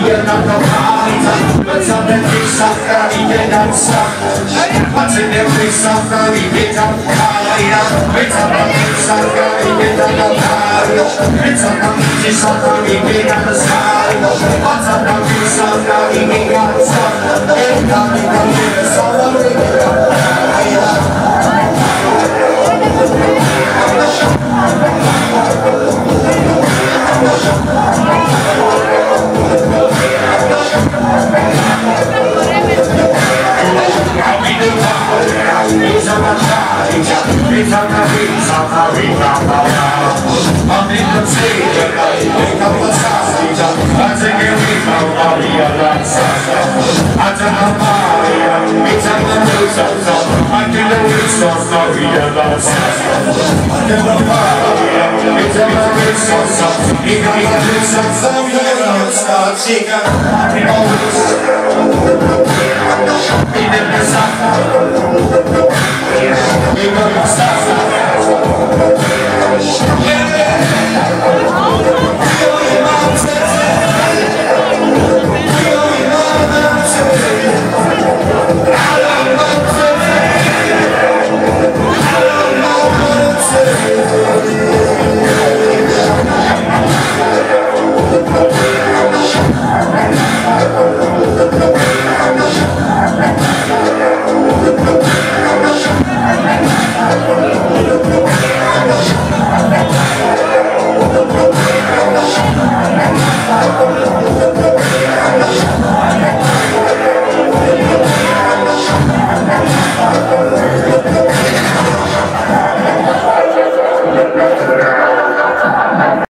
jedna to palica, lecane wysoko i jeden sam. Patrzenie wysoko i jeden kalina, wycofam wysoko i jeden kalina, wycofam wysoko i jeden skalina, patrzam wysoko i jeden sam. Kalina wysoko i jeden kalina. Chica,